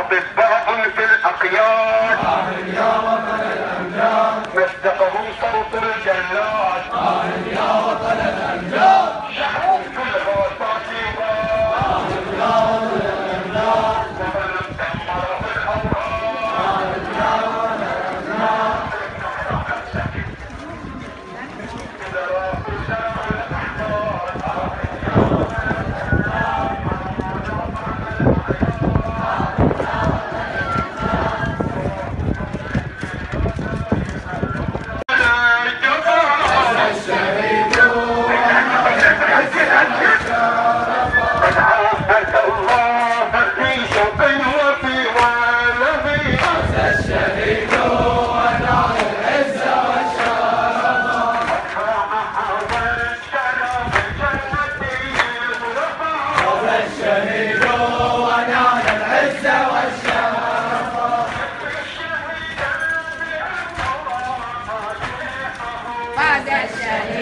أطباء في الأقياد يا وطن الأمجاد مصدقهم صوت الجلاد يا وطن الأمجاد شحوا في الغاصات يا وطن الأمجاد ومن دمره الأوراق يا وطن الأمجاد إذا راقوا سمع الأحمار هذا الشهيد